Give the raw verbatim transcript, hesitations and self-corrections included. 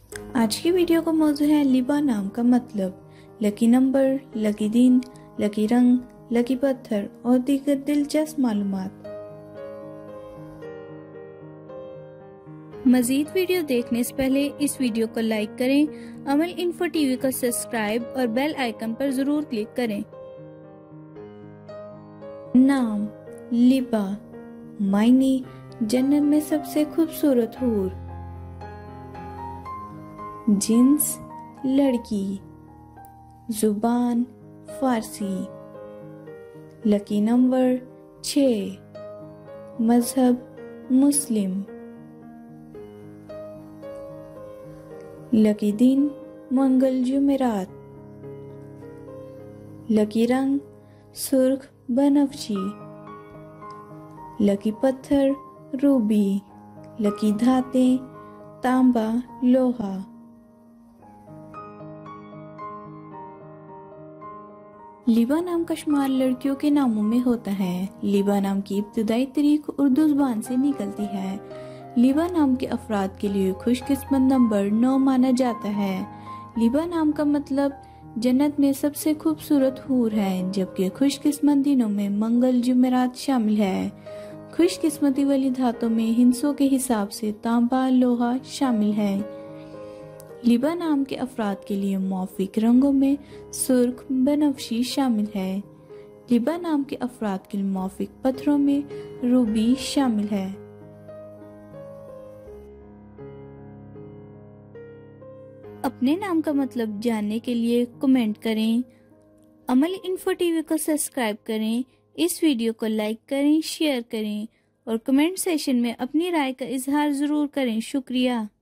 आज की वीडियो का मौजू है लिबा नाम का मतलब, लकी नंबर, लकी दिन, लकी रंग, लकी पत्थर और दीगर दिलचस्प मालूमात। मजीद वीडियो देखने से पहले इस वीडियो को लाइक करें, अमल इन्फो टीवी को सब्सक्राइब और बेल आइकन पर जरूर क्लिक करें। नाम लिबा, मायने जन्नत में सबसे खूबसूरत हूर, जिन्स लड़की, जुबान फारसी, लकी नंबर छः, मजहब मुस्लिम, लकी दिन मंगल जुमेरात, लकी रंग सुर्ख बनफशी, लकी पत्थर रूबी, लकी धातें तांबा लोहा। लिबा नाम का शुमार लड़कियों के नामों में होता है। लिबा नाम की इब्तदाई तारीख उर्दू ज़ुबान से निकलती है। लिबा नाम के अफराद के लिए खुशकिस्मत नंबर नौ माना जाता है। लिबा नाम का मतलब जन्नत में सबसे खूबसूरत हूर है, जबकि खुशकिस्मत दिनों में मंगल जुमेरात शामिल है। खुशकिस्मती वाली धातों में हिंसों के हिसाब से तांबा लोहा शामिल है। लिबा नाम के अफराद के लिए मौफिक रंगों में सुर्ख बनफशी शामिल है। लिबा नाम के अफराद के लिए मौफिक पत्थरों में रूबी शामिल है। अपने नाम का मतलब जानने के लिए कमेंट करें। अमल इन्फो टीवी को सब्सक्राइब करें, इस वीडियो को लाइक करें, शेयर करें और कमेंट सेशन में अपनी राय का इजहार जरूर करें। शुक्रिया।